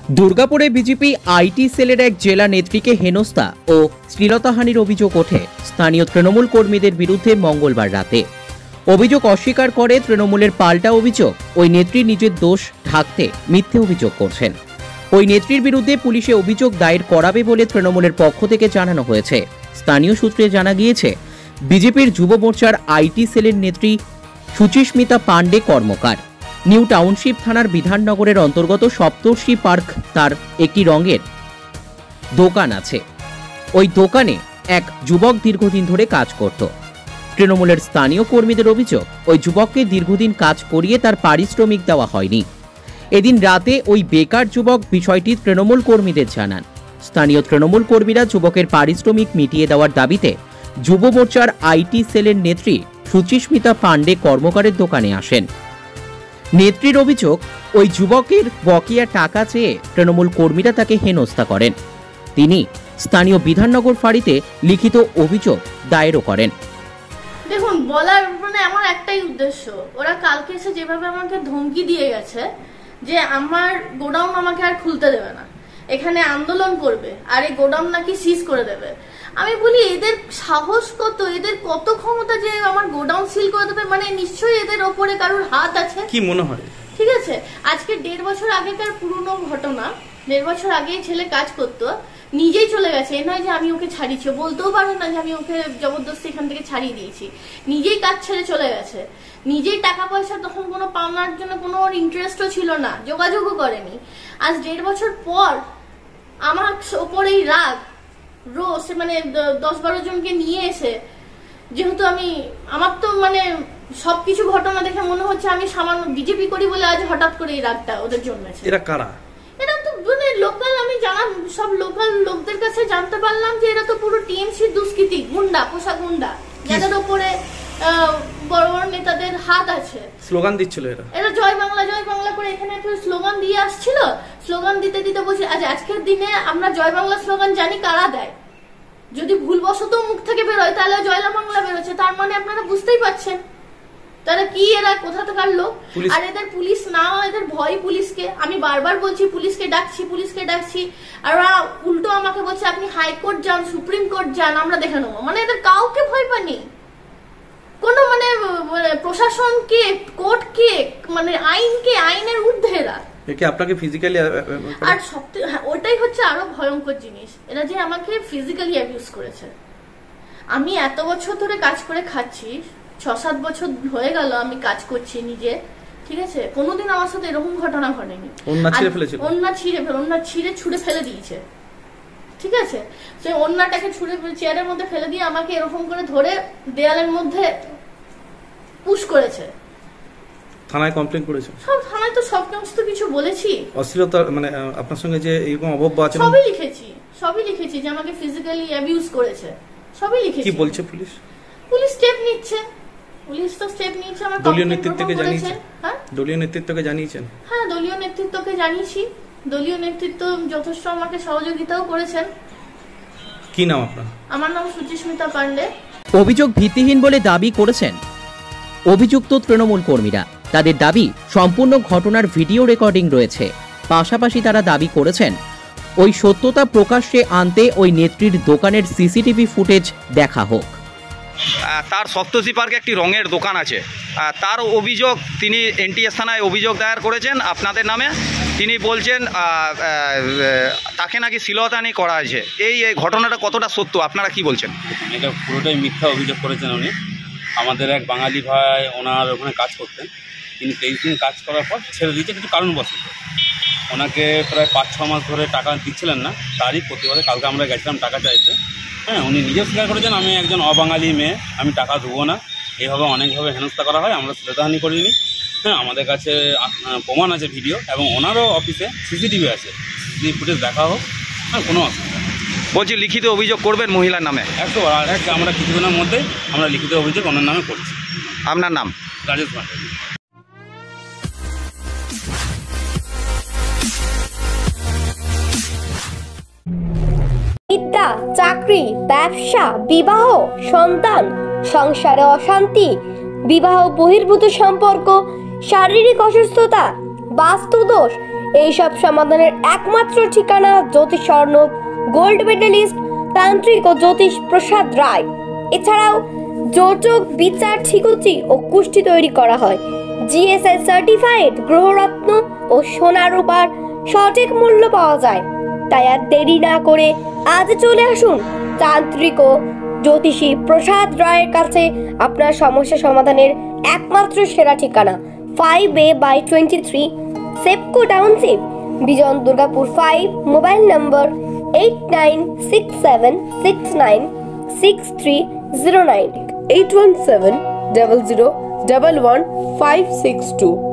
দুর্গাপুরে BJP IT সেলের এক জেলা নেত্রীকে হেনস্থা ও শ্লীলতাহানির অভিযোগ ওঠে স্থানীয় তৃণমূল কর্মীদের বিরুদ্ধে মঙ্গলবার রাতে। অভিযোগ অস্বীকার করে তৃণমূলের পাল্টা অভিযোগ ওই নেত্রী নিজের দোষ ঢাকতে মিথ্যে অভিযোগ করছেন। ওই নেত্রীর বিরুদ্ধে পুলিশে অভিযোগ দায়ের করাবে বলে তৃণমূলের পক্ষ থেকে জানানো হয়েছে। স্থানীয় সূত্রে জানা গিয়েছে, বিজেপির যুব মোর্চার আইটি সেলের নেত্রী সুচিস্মিতা পাণ্ডে কর্মকার। নিউ টাউনশিপ থানার বিধাননগরের অন্তর্গত সপ্তর্ষি পার্ক তার একটি রঙের দোকান আছে। ওই দোকানে এক যুবক দীর্ঘদিন ধরে কাজ করত। তৃণমূলের স্থানীয় কর্মীদের অভিযোগ, ওই যুবককে দীর্ঘদিন কাজ করিয়ে তার পারিশ্রমিক দেওয়া হয়নি। এদিন রাতে ওই বেকার যুবক বিষয়টি তৃণমূল কর্মীদের জানান। স্থানীয় তৃণমূল কর্মীরা যুবকের পারিশ্রমিক মিটিয়ে দেওয়ার দাবিতে যুব মোর্চার আইটি সেলের নেত্রী সুচিস্মিতা পাণ্ডে কর্মকারের দোকানে আসেন। নেত্রীর অভিযোগ, ওই যুবকের বকেয়া টাকা চেয়ে তৃণমূল কর্মীরা তাকে হেনস্থা করেন। তিনি স্থানীয় বিধাননগর ফাঁড়িতে লিখিত অভিযোগ দায়েরও করেন। দেখুন, বলার আমার একটাই উদ্দেশ্য, ওরা কালকে এসে যেভাবে আমাকে ধমকি দিয়ে গেছে যে আমার গোডাউন আমাকে আর খুলতে দেবে না, এখানে আন্দোলন করবে আর এই গোডাউন নাকি সিজ করে দেবে। আমি বলি, এদের সাহস কত, এদের কত ক্ষমতা যে আমার গোডাউন সিল করে দেবে? মানে নিশ্চয়ই এদের ওপরে কারোর হাত আছে। কি মনে হয়? ঠিক আছে, আজকে 1.5 বছর আগেকার পুরনো ঘটনা। 1.5 বছর আগেই ছেলে কাজ করতো, নিজেই চলে গেছে। এ নয় যে আমি ওকে ছাড়িয়েছি, বলতেও পারবে না যে আমি ওকে জবরদস্তি এখান থেকে ছাড়িয়ে দিয়েছি। নিজেই কাজ ছেড়ে চলে গেছে, নিজেই টাকা পয়সা তখন কোনো পাওনার জন্য কোনো ওর ইন্টারেস্টও ছিল না, যোগাযোগও করেনি। আজ 1.5 বছর পর আমার ওপর এই রাগ রোজ, মানে 10-12 জনকে নিয়ে এসে, যেহেতু আমার তো সবকিছু ঘটনা দেখে মনে হচ্ছে আমি সামান্য বিজেপি করি বলে আজ হঠাৎ করে এই রাগটা ওদের জন্মেছে। এরা কারা? এরা তো লোকাল, আমি সব লোকাল লোকদের কাছে জানতে পারলাম যে এরা তো পুরো টিএমসি দুষ্কৃতী, গুন্ডা, পোষা গুন্ডা, যাদের ওপরে বড় বড় নেতাদের হাত আছে। স্লোগান দিচ্ছিল এরা জয় বাংলা জয় বাংলা করে এখানে একটা স্লোগান দিয়ে আসছিল। স্লোগান দিতে দিতে বলছি, আজকের দিনে আমরা জয় বাংলা স্লোগান জানি কারা দেয়। যদি ভুলবশত মুখ থেকে বেরোয় তাহলে জয় বাংলা বেরোচ্ছে, তার মানে আপনারা বুঝতেই পারছেন তারা কি, এরা কোথা থেকে লোক। আর এদের পুলিশ না, এদের ভয় পুলিশকে। আমি বারবার বলছি পুলিশকে ডাকছি, আর ওরা উল্টো আমাকে বলছে আপনি হাইকোর্ট যান, সুপ্রিম কোর্ট যান, আমরা দেখে নেবো। মানে এদের কাউকে ভয় পায়নি, কোন প্রশাসনকে, কোর্টকে, আইনকে, আইনের ঊর্ধ্বে এরা। আপনাকে ফিজিক্যালি আর ওটাই হচ্ছে আরো ভয়ঙ্কর জিনিস, এরা যে আমাকে ফিজিক্যালি অ্যাবিউজ করেছে। আমি এত বছর ধরে কাজ করে খাচ্ছি, 6-7 বছর হয়ে গেল আমি কাজ করছি নিজে, ঠিক আছে, কোনোদিন আমার সাথে এরকম ঘটনা ঘটেনি। ওন্না ছিঁড়ে ছুঁড়ে ফেলে দিয়েছে, ঠিক আছে, সেই ওন্নাটাকে ছুঁড়ে চেয়ারের মধ্যে ফেলে দিয়ে আমাকে এরকম করে ধরে দেয়ালের মধ্যে পুশ করেছে। থানায় কমপ্লেইন করেছে? সব থানায় তো সমস্ত কিছু বলেছি। অশ্লীলতা আপনার সঙ্গে যে এরকম অভব্য আচরণ সবই লিখেছি যে আমাকে ফিজিক্যালি অ্যাবিউজ করেছে, সবই লিখেছি। কি বলছে পুলিশ? পুলিশ স্টেপ নিচ্ছে, আমার দলীয় নেতৃত্বকে জানিয়েছেন। হ্যাঁ, দলীয় নেতৃত্বকে জানিয়েছেন? হ্যাঁ, দলীয় নেতৃত্বকে জানিয়েছি। দলীয় নেতৃত্ব যথেষ্ট আমাকে সহযোগিতাও করেছেন। কি নাম আপনার? আমার নাম সুচিস্মিতা পাণ্ডে। অভিযোগ ভিত্তিহীন বলে দাবি করেছেন অভিযুক্ত তৃণমূল কর্মীরা। তাদের দাবি, সম্পূর্ণ ঘটনার ভিডিও রেকর্ডিং রয়েছে। পাশাপাশি তারা দাবি করেছেন ওই সত্যতা প্রকাশ্যে আনতে ওই নেত্রীর দোকানের সিসিটিভি ফুটেজ দেখা হোক। তার সপ্তর্ষি পার্কে একটি রঙের দোকান আছে, তার অভিযোগ, তিনি এনটিএস থানায় অভিযোগ দায়ের করেছেন আপনাদের নামে। তিনি বলছেন তাকে নাকি শ্লীলতাহানি করা হয়েছে। এই ঘটনাটা কতটা সত্য, আপনারা কি বলছেন? এটা পুরোটাই মিথ্যা অভিযোগ করেছেন উনি। আমাদের এক বাঙালি ভাই ওনার ওখানে কাজ করতেন, তিনি 23 দিন কাজ করার পর ছেড়ে দিয়েছে কিছু কারণবশত। ওনাকে প্রায় 5-6 মাস ধরে টাকা দিচ্ছিলেন না, তারই প্রতিবাদে কালকে আমরা গেছিলাম টাকা চাইতে। হ্যাঁ, উনি নিজেও স্বীকার করেছেন আমি একজন অবাঙালি মেয়ে, আমি টাকা দেবো না। এইভাবে অনেকভাবে হেনস্থা করা হয়, আমরা শ্লীলতাহানি করিনি। হ্যাঁ, আমাদের কাছে প্রমাণ আছে, ভিডিও, এবং ওনারও অফিসে সিসিটিভি আছে, সিসিটিভি ফুটেজ দেখা হোক। হ্যাঁ, কোনো অসুবিধা নেই। বলছি, লিখিত অভিযোগ করবেন মহিলার নামে? আমরা কিছুদিনের মধ্যেই আমরা লিখিত অভিযোগ ওনার নামে করছি। আপনার নাম? রাজেশ ভান্ডারী। বিদ্যা, চাকরি, ব্যবসা, বিবাহ, সন্তান, সংসারে অশান্তি, বিবাহ বহির্ভূত সম্পর্ক, শারীরিক অসুস্থতা, বাস্তুদোষ এইসব সমাধানের একমাত্র ঠিকানা জ্যোতিষ স্বর্ণব গোল্ড মেডেলিস্ট তান্ত্রিক ও জ্যোতিষ প্রসাদ রায়। এছাড়াও যোজক বিচার ঠিকুচি ও কুষ্টি তৈরি করা হয়। জিএসআই সার্টিফাইড গ্রহরত্ন ও সোনা রূপার সঠিক মূল্য পাওয়া যায়। তাই আর দেরি না করে আজ চলে আসুন তান্ত্রিক ও জ্যোতিষী প্রসাদ রায়ের কাছে। আপনার সমস্যা সমাধানের একমাত্র সেরা ঠিকানা 5A/23 Sepco township, Bijan Durgapur 5, mobile number 8967696309, 81700111562।